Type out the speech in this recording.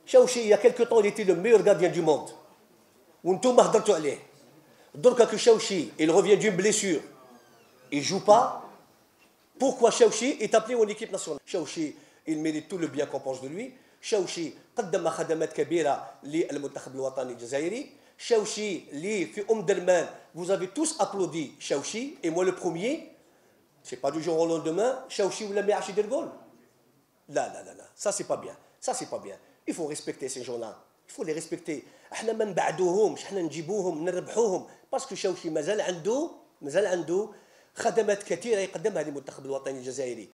Chaouchi, il y a quelque temps, il était le meilleur gardien du monde. وانتم هضرتوا عليه. دركا que Chaouchi, il revient d'une blessure. Il ne joue pas. Pourquoi Chaouchi est appelé en équipe nationale? Chaouchi, il mérite tout le bien qu'on pense de lui. Chaouchi قدم خدمات كبيرة للمنتخب الوطني الجزائري. Chaouchi, li في Derman, vous avez tous applaudi Chaouchi, et moi le premier. C'est pas du jour au lendemain, Chaouchi ou la mis Achid Gol. Là, ça c'est pas bien. Ça c'est pas bien. Il faut respecter ces gens-là. Il faut les respecter. احنا ما نبعدوهمش، احنا نجيبوهم نربحوهم باسكو شاوشي مازال عنده خدمات كثيره يقدمها للمنتخب الوطني الجزائري.